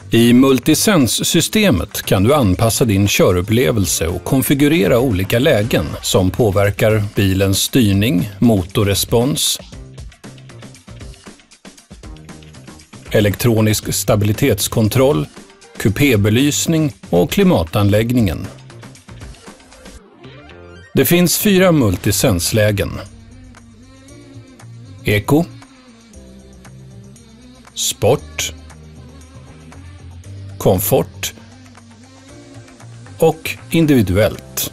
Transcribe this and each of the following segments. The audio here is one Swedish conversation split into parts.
I Multisense-systemet kan du anpassa din körupplevelse och konfigurera olika lägen som påverkar bilens styrning, motorrespons, elektronisk stabilitetskontroll, kupébelysning och klimatanläggningen. Det finns 4 Multisense-lägen: Eco, Sport, Komfort och Individuellt.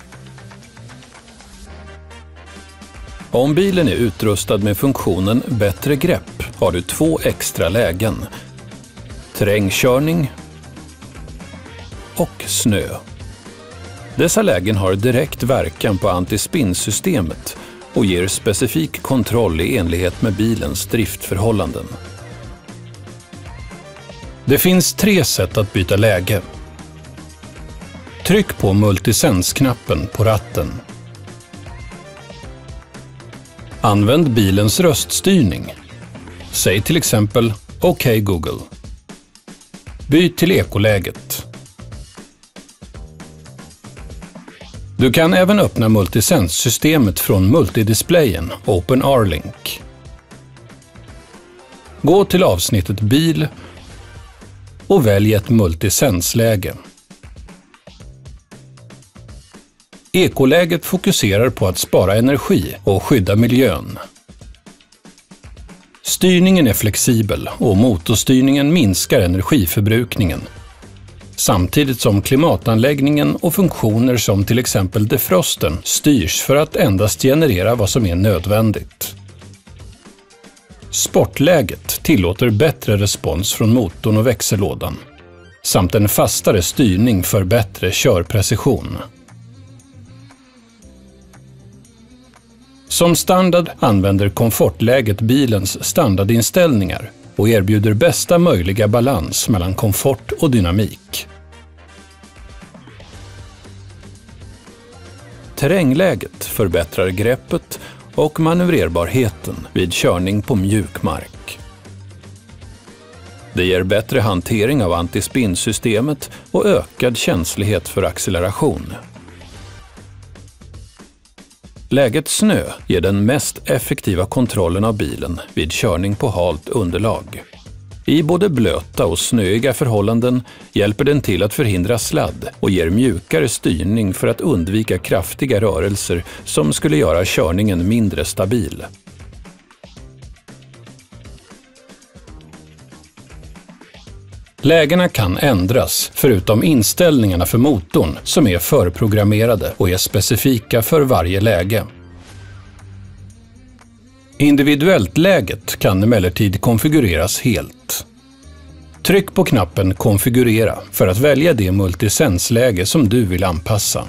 Om bilen är utrustad med funktionen Bättre grepp har du 2 extra lägen: terrängkörning och snö. Dessa lägen har direkt verkan på antispinsystemet och ger specifik kontroll i enlighet med bilens driftförhållanden. Det finns 3 sätt att byta läge. Tryck på Multisense-knappen på ratten. Använd bilens röststyrning. Säg till exempel OK Google. Byt till ekoläget. Du kan även öppna Multisense-systemet från multidisplayen OpenR-link. Gå till avsnittet Bil och välj ett Multisense-läge. Ekoläget fokuserar på att spara energi och skydda miljön. Styrningen är flexibel och motorstyrningen minskar energiförbrukningen, samtidigt som klimatanläggningen och funktioner som till exempel defrosten styrs för att endast generera vad som är nödvändigt. Sportläget tillåter bättre respons från motorn och växellådan, samt en fastare styrning för bättre körprecision. Som standard använder komfortläget bilens standardinställningar och erbjuder bästa möjliga balans mellan komfort och dynamik. Terrängläget förbättrar greppet och manövrerbarheten vid körning på mjuk mark. Det ger bättre hantering av antispinsystemet och ökad känslighet för acceleration. Läget snö ger den mest effektiva kontrollen av bilen vid körning på halt underlag. I både blöta och snöiga förhållanden hjälper den till att förhindra sladd och ger mjukare styrning för att undvika kraftiga rörelser som skulle göra körningen mindre stabil. Lägena kan ändras förutom inställningarna för motorn som är förprogrammerade och är specifika för varje läge. Individuellt läget kan emellertid konfigureras helt. Tryck på knappen Konfigurera för att välja det Multisense-läge som du vill anpassa.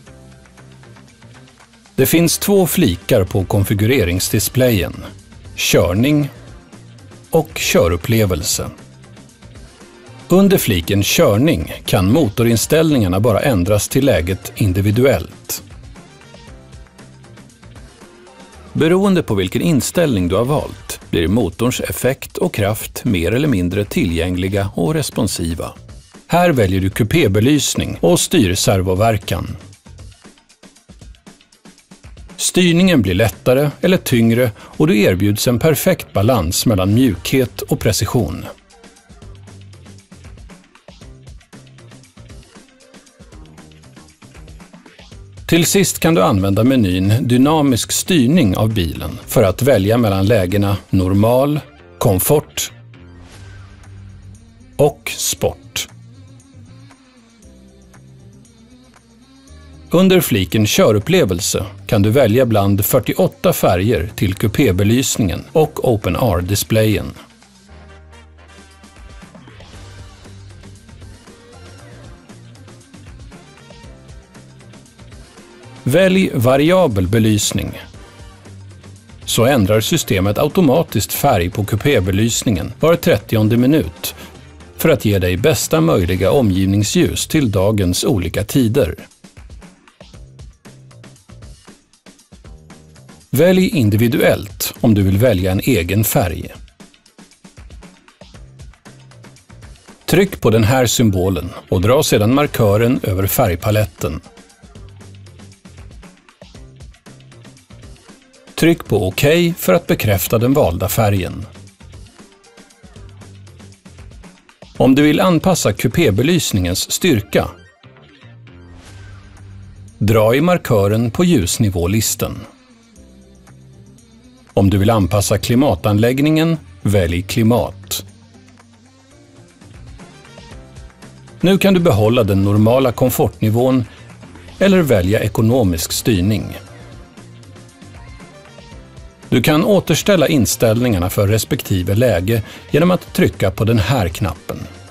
Det finns 2 flikar på konfigureringsdisplayen: körning och körupplevelse. Under fliken Körning kan motorinställningarna bara ändras till läget Individuellt. Beroende på vilken inställning du har valt blir motorns effekt och kraft mer eller mindre tillgängliga och responsiva. Här väljer du kupébelysning och styrservoverkan. Styrningen blir lättare eller tyngre och du erbjuds en perfekt balans mellan mjukhet och precision. Till sist kan du använda menyn Dynamisk styrning av bilen för att välja mellan lägena Normal, Komfort och Sport. Under fliken Körupplevelse kan du välja bland 48 färger till kupébelysningen och OpenR-displayen. Välj variabel belysning. Så ändrar systemet automatiskt färg på kupébelysningen var 30:e minut för att ge dig bästa möjliga omgivningsljus till dagens olika tider. Välj individuellt om du vill välja en egen färg. Tryck på den här symbolen och dra sedan markören över färgpaletten. Tryck på OK för att bekräfta den valda färgen. Om du vill anpassa kupébelysningens styrka, dra i markören på ljusnivålisten. Om du vill anpassa klimatanläggningen, välj klimat. Nu kan du behålla den normala komfortnivån eller välja ekonomisk styrning. Du kan återställa inställningarna för respektive läge genom att trycka på den här knappen.